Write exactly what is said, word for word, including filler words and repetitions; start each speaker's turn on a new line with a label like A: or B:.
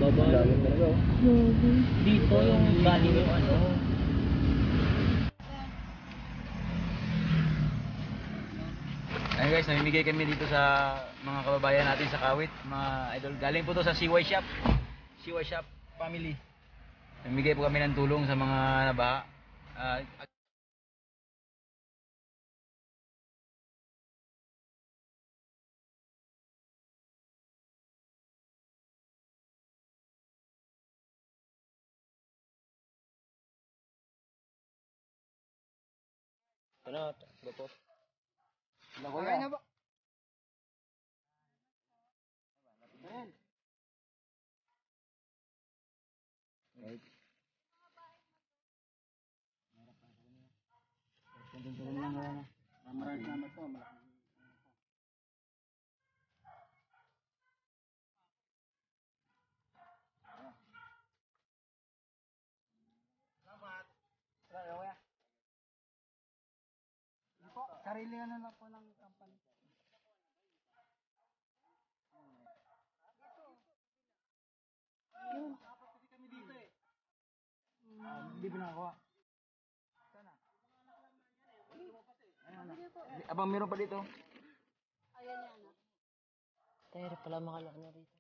A: Ang dami talaga oh.
B: Dito yung galing yung ano.
C: Ayun guys, namimigay kami dito sa mga kababayan natin sa Kawit, mga idol. Galing po to sa C Y Shop. C Y Shop family. Namimigay po kami ng tulong sa mga nabaha. Ah,
A: Ano, luto.
B: Okay na ba? Maraming salamat po. Sarili ano lang po ng company. Hindi ba nakakuha?
C: abang meron pa dito.
B: Pero pala makalaki na rito.